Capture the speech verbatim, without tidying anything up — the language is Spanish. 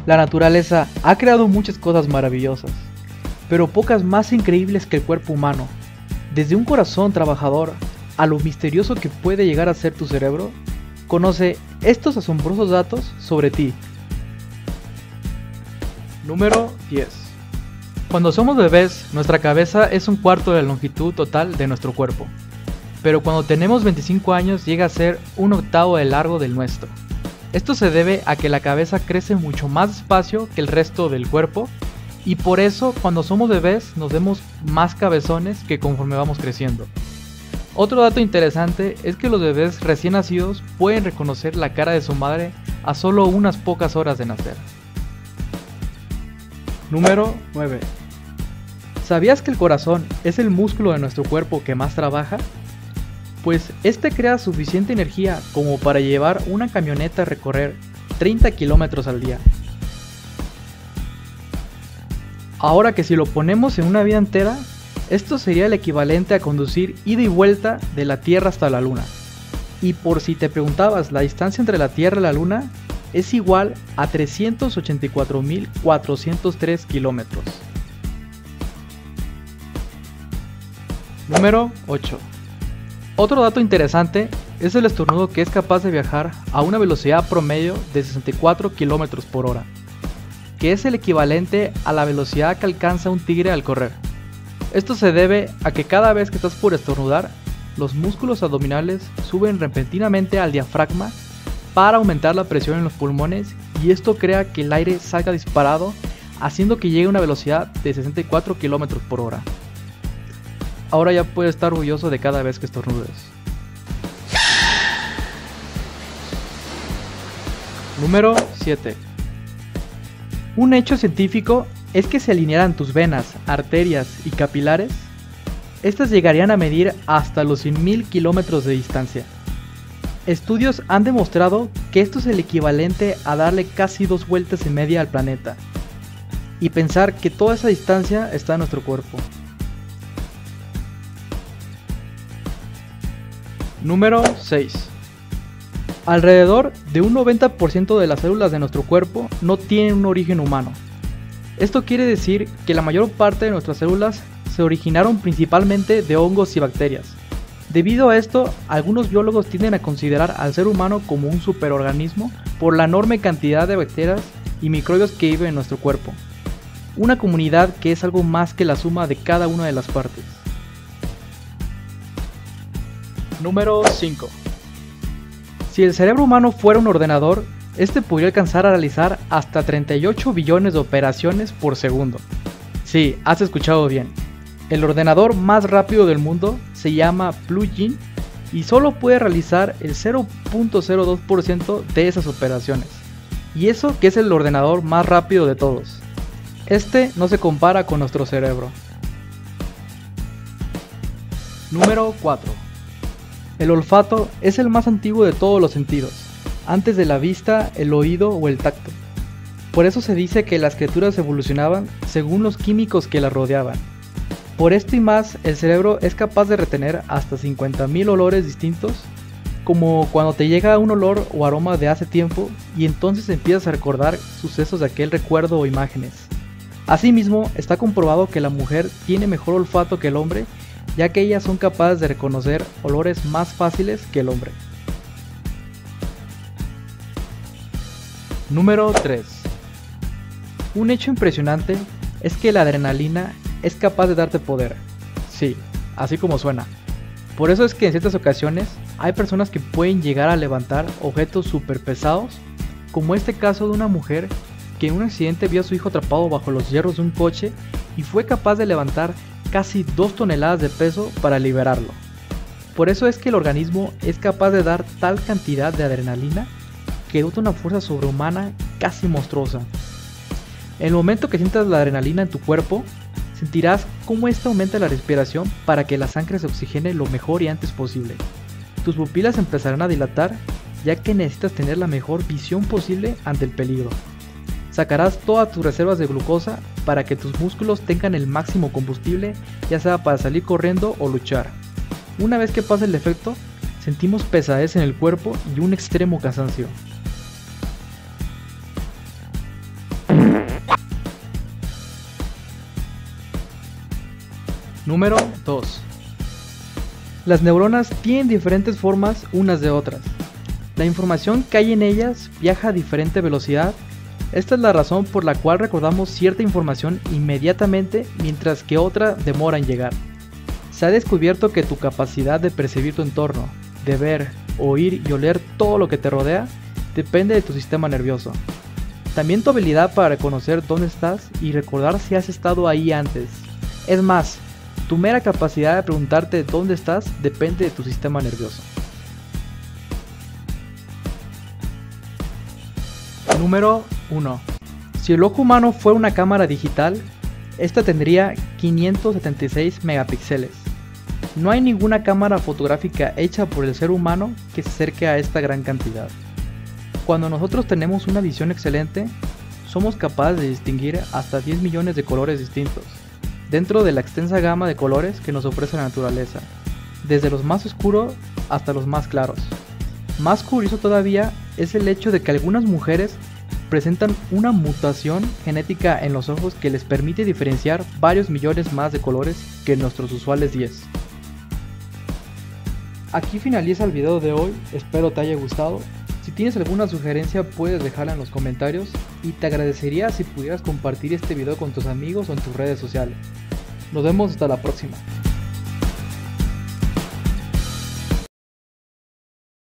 La naturaleza ha creado muchas cosas maravillosas, pero pocas más increíbles que el cuerpo humano. Desde un corazón trabajador a lo misterioso que puede llegar a ser tu cerebro, conoce estos asombrosos datos sobre ti. Número diez. Cuando somos bebés, nuestra cabeza es un cuarto de la longitud total de nuestro cuerpo, pero cuando tenemos veinticinco años llega a ser un octavo de largo del nuestro. Esto se debe a que la cabeza crece mucho más despacio que el resto del cuerpo y por eso cuando somos bebés nos vemos más cabezones que conforme vamos creciendo. Otro dato interesante es que los bebés recién nacidos pueden reconocer la cara de su madre a solo unas pocas horas de nacer. Número nueve. ¿Sabías que el corazón es el músculo de nuestro cuerpo que más trabaja? Pues este crea suficiente energía como para llevar una camioneta a recorrer treinta kilómetros al día. Ahora que si lo ponemos en una vida entera, esto sería el equivalente a conducir ida y vuelta de la Tierra hasta la Luna. Y por si te preguntabas, la distancia entre la Tierra y la Luna es igual a trescientos ochenta y cuatro mil cuatrocientos tres kilómetros. Número ocho. Otro dato interesante es el estornudo, que es capaz de viajar a una velocidad promedio de sesenta y cuatro kilómetros por hora, que es el equivalente a la velocidad que alcanza un tigre al correr. Esto se debe a que cada vez que estás por estornudar, los músculos abdominales suben repentinamente al diafragma para aumentar la presión en los pulmones y esto crea que el aire salga disparado, haciendo que llegue a una velocidad de sesenta y cuatro kilómetros por hora. Ahora ya puedes estar orgulloso de cada vez que estornudes. Número siete. Un hecho científico es que si alinearan tus venas, arterias y capilares, estas llegarían a medir hasta los cien mil kilómetros de distancia. Estudios han demostrado que esto es el equivalente a darle casi dos vueltas y media al planeta. Y pensar que toda esa distancia está en nuestro cuerpo. Número seis. Alrededor de un noventa por ciento de las células de nuestro cuerpo no tienen un origen humano. Esto quiere decir que la mayor parte de nuestras células se originaron principalmente de hongos y bacterias. Debido a esto, algunos biólogos tienden a considerar al ser humano como un superorganismo por la enorme cantidad de bacterias y microbios que viven en nuestro cuerpo. Una comunidad que es algo más que la suma de cada una de las partes. Número cinco. Si el cerebro humano fuera un ordenador, este podría alcanzar a realizar hasta treinta y ocho billones de operaciones por segundo. Sí, has escuchado bien. El ordenador más rápido del mundo se llama Blue Gene y solo puede realizar el cero punto cero dos por ciento de esas operaciones. Y eso que es el ordenador más rápido de todos. Este no se compara con nuestro cerebro. Número cuatro. El olfato es el más antiguo de todos los sentidos, antes de la vista, el oído o el tacto. Por eso se dice que las criaturas evolucionaban según los químicos que las rodeaban. Por esto y más, el cerebro es capaz de retener hasta cincuenta mil olores distintos, como cuando te llega un olor o aroma de hace tiempo y entonces empiezas a recordar sucesos de aquel recuerdo o imágenes. Asimismo, está comprobado que la mujer tiene mejor olfato que el hombre, ya que ellas son capaces de reconocer olores más fáciles que el hombre. Número tres. Un hecho impresionante es que la adrenalina es capaz de darte poder. Sí, así como suena. Por eso es que en ciertas ocasiones hay personas que pueden llegar a levantar objetos súper pesados, como este caso de una mujer que en un accidente vio a su hijo atrapado bajo los hierros de un coche y fue capaz de levantar casi dos toneladas de peso para liberarlo. Por eso es que el organismo es capaz de dar tal cantidad de adrenalina que dota una fuerza sobrehumana casi monstruosa. En el momento que sientas la adrenalina en tu cuerpo, sentirás cómo esta aumenta la respiración para que la sangre se oxigene lo mejor y antes posible. Tus pupilas empezarán a dilatar, ya que necesitas tener la mejor visión posible ante el peligro. Sacarás todas tus reservas de glucosa para que tus músculos tengan el máximo combustible, ya sea para salir corriendo o luchar. Una vez que pasa el efecto, sentimos pesadez en el cuerpo y un extremo cansancio. Número dos. Las neuronas tienen diferentes formas unas de otras. La información que hay en ellas viaja a diferente velocidad. Esta es la razón por la cual recordamos cierta información inmediatamente mientras que otra demora en llegar. Se ha descubierto que tu capacidad de percibir tu entorno, de ver, oír y oler todo lo que te rodea, depende de tu sistema nervioso. También tu habilidad para reconocer dónde estás y recordar si has estado ahí antes. Es más, tu mera capacidad de preguntarte dónde estás depende de tu sistema nervioso. Número uno. Si el ojo humano fuera una cámara digital, esta tendría quinientos setenta y seis megapíxeles. No hay ninguna cámara fotográfica hecha por el ser humano que se acerque a esta gran cantidad. Cuando nosotros tenemos una visión excelente, somos capaces de distinguir hasta diez millones de colores distintos, dentro de la extensa gama de colores que nos ofrece la naturaleza, desde los más oscuros hasta los más claros. Más curioso todavía es el hecho de que algunas mujeres presentan una mutación genética en los ojos que les permite diferenciar varios millones más de colores que nuestros usuales diez. Aquí finaliza el video de hoy, espero te haya gustado. Si tienes alguna sugerencia puedes dejarla en los comentarios y te agradecería si pudieras compartir este video con tus amigos o en tus redes sociales. Nos vemos hasta la próxima.